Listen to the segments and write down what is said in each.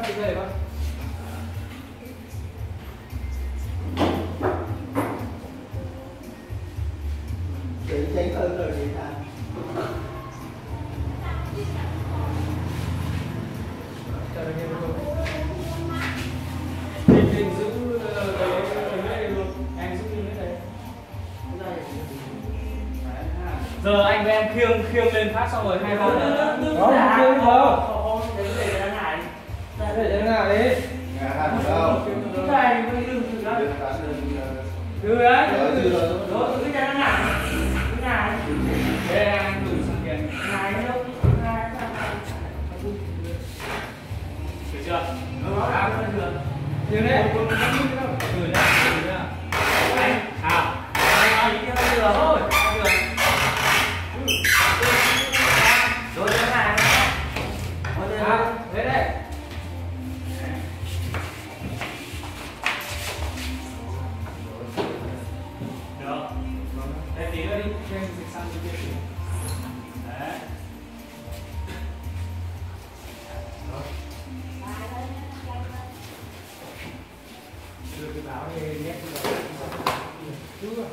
phát cái dây bác. Để tránh hơn rồi thì sao? Chờ được không? Mình giữ cái này luôn. Anh giữ như thế này. Giờ anh với em khiêng lên phát xong rồi hai con Đó, khiêng đâu? để đang ngại. Để ngại đi. Ngã hẳn đâu? Cái này mới đừng đó. Đưa đấy. Đó, cứ đang ngại. Cứ ngại. Đây anh gửi sang kia. Ngại đâu? Ngại. Được chưa? Nó đã không được. Dừng đấy. Gửi ra. Anh. Anh đi theo đường thôi. Rồi thế này. Thế đây. Được. Đây tí nữa đi, cho em dịch sang bên kia. Đấy. Đưa cái báo đi nhét vào. Chưa.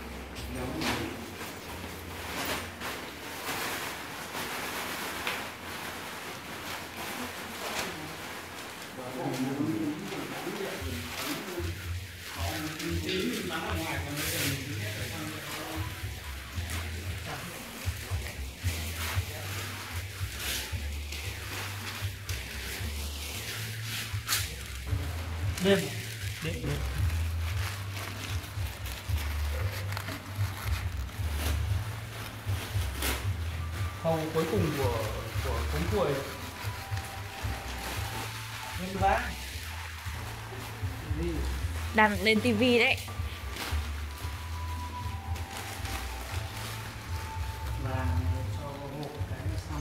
Đêm khâu cuối cùng của cúng cuội lên ván Đang lên tivi đấy. và cho hộp cái xong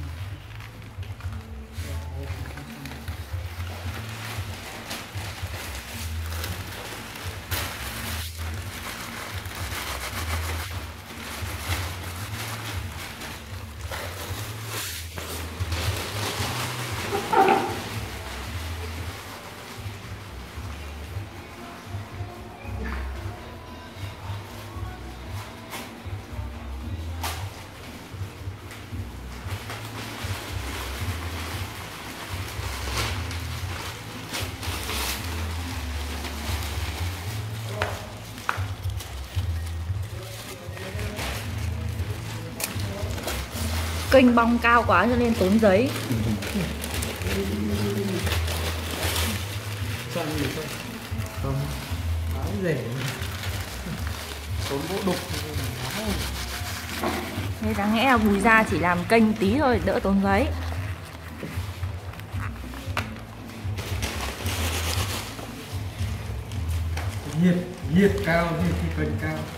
Kênh bong cao quá cho nên tốn giấy. chọn gì thôi không báo rẻ tốn bộ đục. Thế đáng lẽ là Bùi Gia chỉ làm kênh tí thôi, đỡ tốn giấy. Nhiệt cao thì kênh cao.